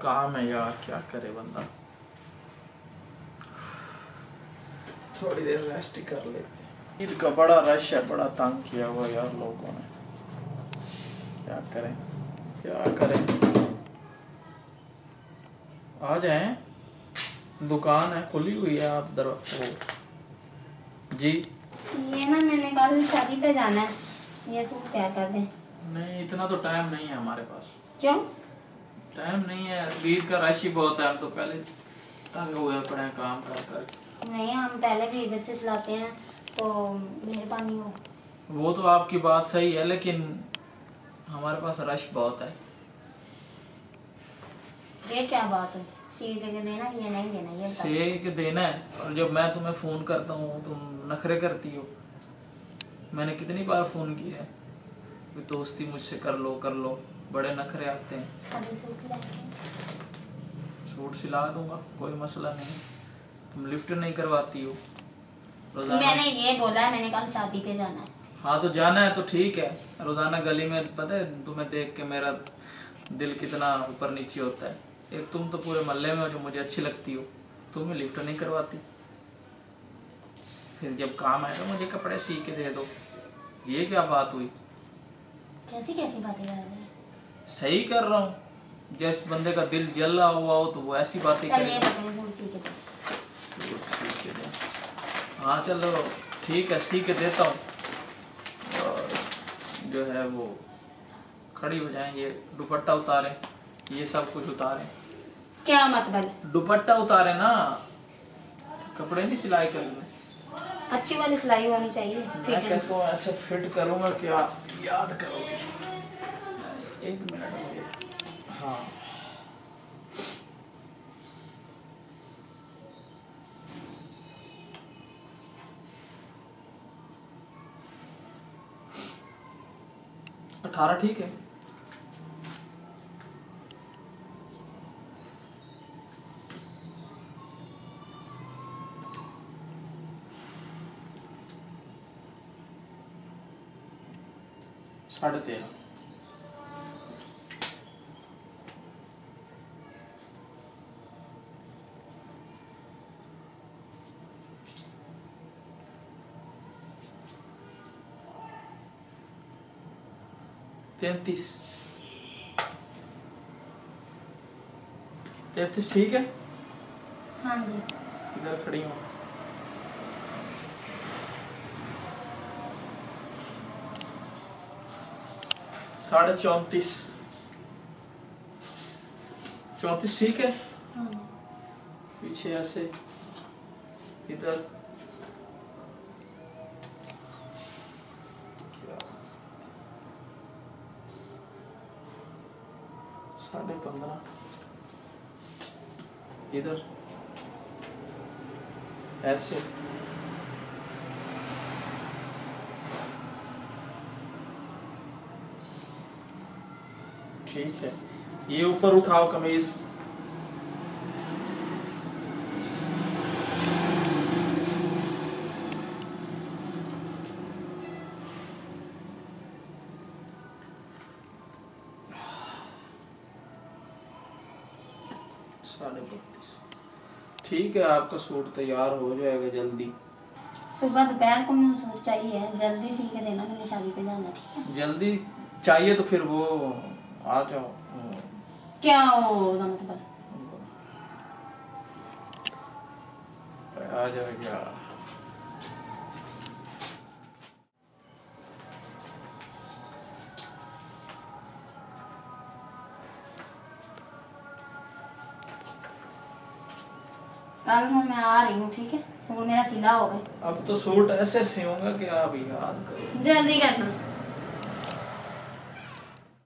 काम है यार, क्या करे बंदा। थोड़ी देर रेस्ट ही कर लेते। ईद का बड़ा रश है, बड़ा तंग किया हुआ यार लोगों ने। क्या करें क्या करें। आ जाएं, दुकान है खुली हुई है। आप जी ये ना मैंने कल शादी पे जाना है, ये सूट क्या कर दें? नहीं, इतना तो टाइम नहीं है हमारे पास। क्यों टाइम नहीं है, ईद का रश ही बहुत है। हम तो पहले तंग हुए पड़े हैं काम कर कर। नहीं, हम पहले भी इधर से सिलाते हैं तो मेहरबानी हो। वो तो आपकी बात सही है, लेकिन हमारे पास रश बहुत है। ये क्या बात है? सी के देना, ये नहीं देना, ये से के देना है। और जब मैं तुम्हें फोन करता हूँ तुम नखरे करती हो। मैंने कितनी बार फोन किया है कि दोस्ती मुझसे कर लो, बड़े नखरे आते हैं। अभी सूट सिला दूंगा, कोई मसला नहीं। तुम लिफ्ट नहीं करवाती हो। मैंने ये बोला है, मैंने कल शादी पे जाना है। हाँ तो जाना है तो ठीक है। रोजाना गली में पता है तुम्हें देख के मेरा दिल कितना ऊपर नीचे होता है। एक तुम तो पूरे मोहल्ले में जो मुझे अच्छी लगती हो, तुम्हें लिफ्ट नहीं करवाती। फिर जब काम आए तो मुझे कपड़े सी के दे दो। ये क्या बात हुई? कैसी कैसी बातें कर रहे हैं? सही कर रहा हूँ। जिस बंदे का दिल जल रहा हुआ हो तो वो ऐसी बातें करे। हाँ चलो ठीक है, सी के देता हूँ। और जो है वो खड़ी हो जाए। ये दुपट्टा उतारे, ये सब कुछ उतारे। क्या मतलब? दुपट्टा उतारे ना, कपड़े नहीं सिलाई करने। अच्छी वाली सिलाई होनी चाहिए। मैं कहता हूँ ऐसे फिट करूँगा कि आप याद करोगे। एक मिनट मुझे। हाँ अठारह ठीक है। साढ़े 13 33 ठीक है। हाँ जी। इधर खड़ी हूँ। साढ़े 34 ठीक है। हाँ। पीछे ऐसे इधर साढ़े 15 इधर ऐसे। ठीक है, ये ऊपर उठाओ कमीज। साढ़े 32 ठीक है। आपका सूट तैयार हो जाएगा जल्दी। सुबह दोपहर को मुझे सूट चाहिए, जल्दी सी के देना, मैंने शादी पे जाना। ठीक है? जल्दी चाहिए तो फिर वो आ जाओ। क्या होगा मतलब? आ जाएगा। कल मैं आ रही हूँ, ठीक है? सूट मेरा सिला होगा। अब तो सूट ऐसे सियूंगा कि आप याद करो। जल्दी करना।